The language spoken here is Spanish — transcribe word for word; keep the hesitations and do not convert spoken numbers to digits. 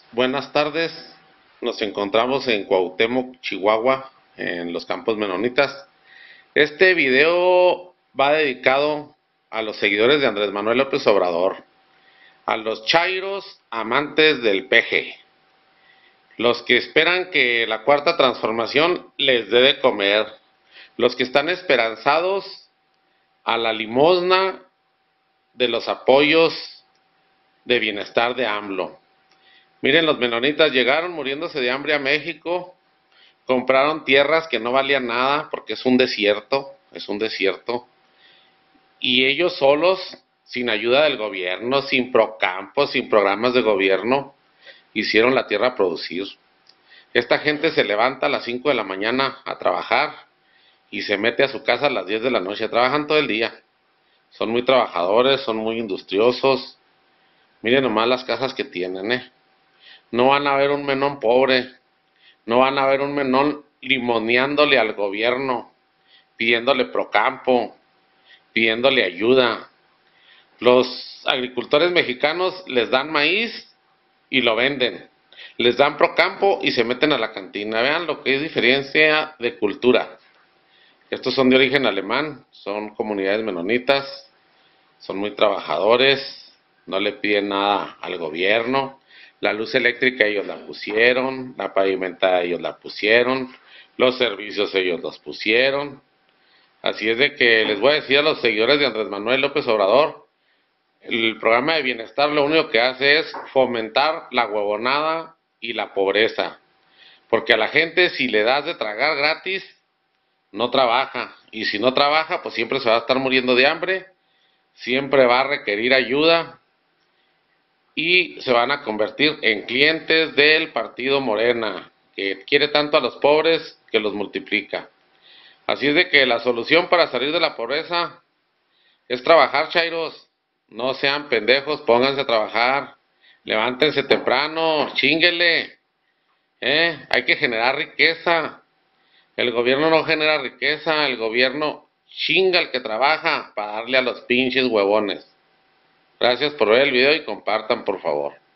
Buenas tardes, nos encontramos en Cuauhtémoc, Chihuahua, en los campos menonitas. Este video va dedicado a los seguidores de Andrés Manuel López Obrador, a los chairos amantes del peje, los que esperan que la cuarta transformación les dé de comer, los que están esperanzados a la limosna de los apoyos de bienestar de AMLO. Miren, los menonitas llegaron muriéndose de hambre a México, compraron tierras que no valían nada porque es un desierto, es un desierto, y ellos solos, sin ayuda del gobierno, sin Procampo, sin programas de gobierno, hicieron la tierra producir. Esta gente se levanta a las cinco de la mañana a trabajar y se mete a su casa a las diez de la noche, trabajan todo el día. Son muy trabajadores, son muy industriosos. Miren nomás las casas que tienen, ¿eh? No van a ver un menón pobre, no van a ver un menón limoneándole al gobierno, pidiéndole Procampo, pidiéndole ayuda. Los agricultores mexicanos les dan maíz y lo venden. Les dan Procampo y se meten a la cantina. Vean lo que es diferencia de cultura. Estos son de origen alemán, son comunidades menonitas, son muy trabajadores, no le piden nada al gobierno. La luz eléctrica ellos la pusieron, la pavimentada ellos la pusieron, los servicios ellos los pusieron. Así es de que les voy a decir a los seguidores de Andrés Manuel López Obrador, el programa de bienestar lo único que hace es fomentar la huevonada y la pobreza. Porque a la gente si le das de tragar gratis, no trabaja. Y si no trabaja, pues siempre se va a estar muriendo de hambre, siempre va a requerir ayuda y se van a convertir en clientes del partido Morena, que quiere tanto a los pobres que los multiplica. Así es de que la solución para salir de la pobreza es trabajar, chairos. No sean pendejos, pónganse a trabajar, levántense temprano, chinguele, ¿eh? Hay que generar riqueza. El gobierno no genera riqueza, el gobierno chinga al que trabaja para darle a los pinches huevones. Gracias por ver el video y compartan, por favor.